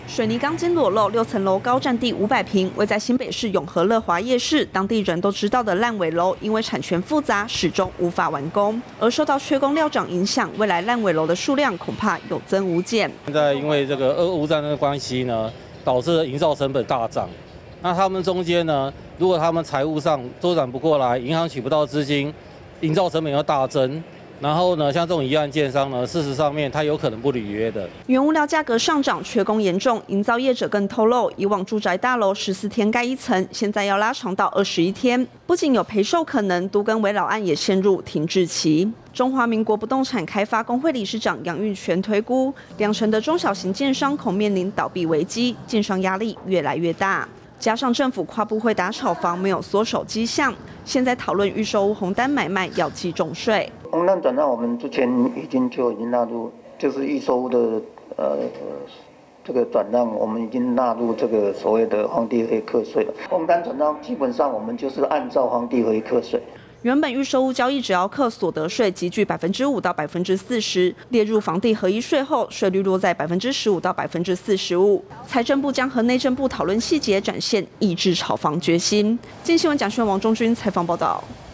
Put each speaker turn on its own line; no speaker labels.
水泥钢筋裸露，6层楼高，占地500平，位在新北市永和乐华夜市，当地人都知道的烂尾楼，因为产权复杂，始终无法完工。而受到缺工料涨影响，未来烂尾楼的数量恐怕有增无减。
现在因为这个俄乌战争的关系呢，导致了营造成本大涨。那他们中间呢，如果他们财务上周转不过来，银行取不到资金，营造成本又大增。 然后呢，像这种疑案建商呢，事实上面它有可能不履约的。
原物料价格上涨，缺工严重，营造业者更透露，以往住宅大楼14天盖1层，现在要拉长到21天。不仅有赔售可能，都更危老案也陷入停滞期。中华民国不动产开发工会理事长杨玉泉推估，2成的中小型建商恐面临倒闭危机，建商压力越来越大。 加上政府跨部会打炒房没有缩手迹象，现在讨论预售屋红单买卖要计重税。
红单转让我们之前已经纳入，就是预售屋的这个转让，我们已经纳入这个所谓的房地合一课税了。红单转让基本上我们就是按照房地合一课税。
原本预售屋交易只要课所得税，集聚5%到40%，列入房地合一税后，税率落在15%到45%。财政部将和内政部讨论细节，展现抑制炒房决心。今新闻蒋轩、王中军采访报道。